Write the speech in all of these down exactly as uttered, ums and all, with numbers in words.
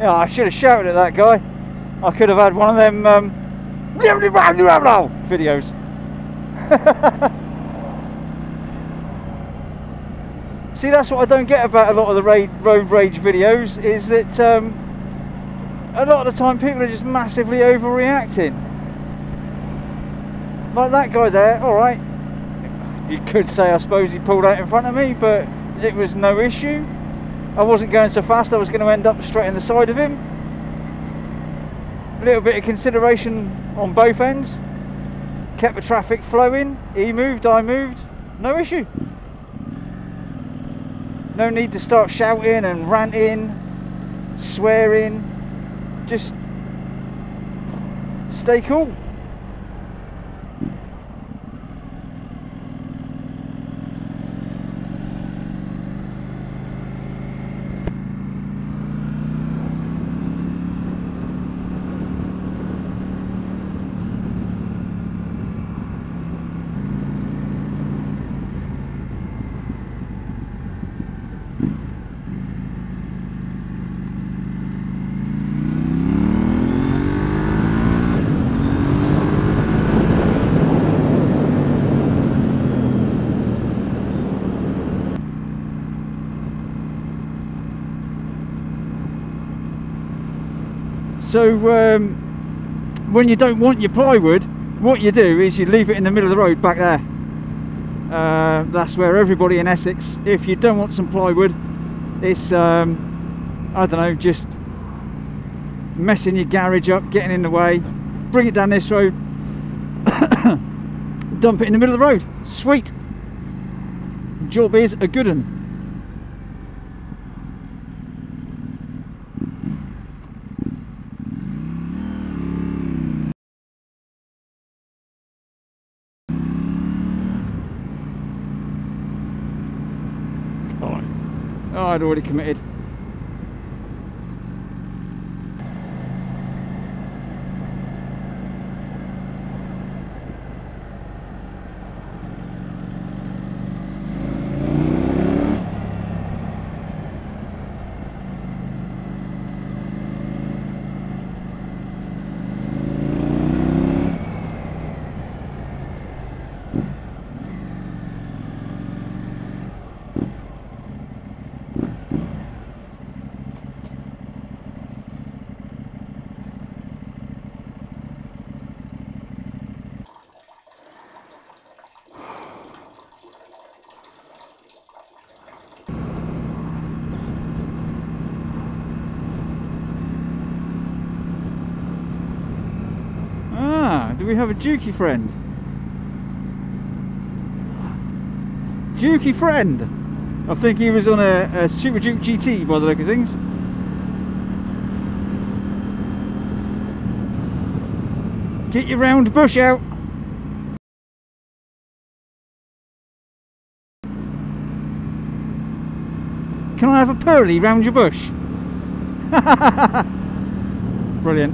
Yeah, I should have shouted at that guy. I could have had one of them um, videos. See, that's what I don't get about a lot of the raid, road rage videos, is that um, a lot of the time people are just massively overreacting. Like that guy there, alright, you could say I suppose he pulled out in front of me, but it was no issue. I wasn't going so fast, I was going to end up straight in the side of him. A little bit of consideration on both ends. Kept the traffic flowing, he moved, I moved, no issue. No need to start shouting and ranting, swearing, just stay cool. So um, when you don't want your plywood, what you do is you leave it in the middle of the road back there. Uh, that's where everybody in Essex, if you don't want some plywood, it's, um, I don't know, just messing your garage up, getting in the way, bring it down this road, dump it in the middle of the road. Sweet. Job is a good one. Oh, I'd already committed. Do we have a Dukey friend? Dukey friend! I think he was on a, a Super Duke G T by the look of things. Get your round bush out! Can I have a pearly round your bush? Brilliant.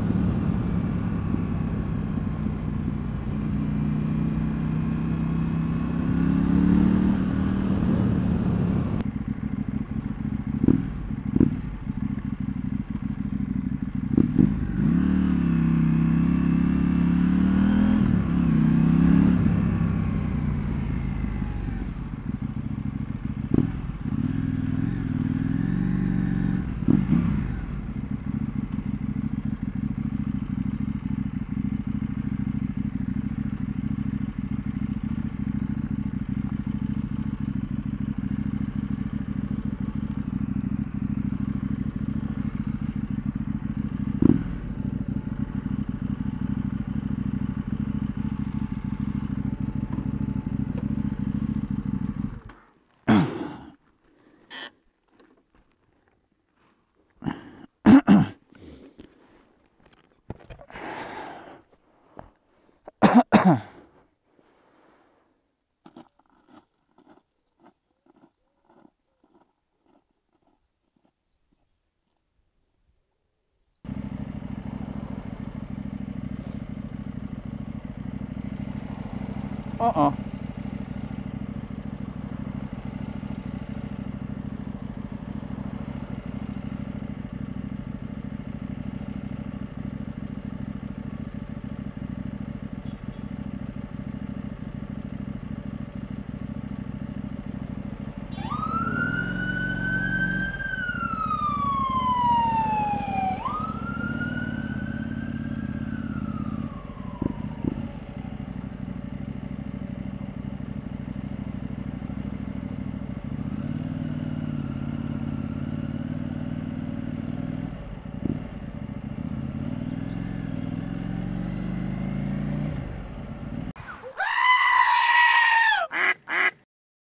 Uh-uh.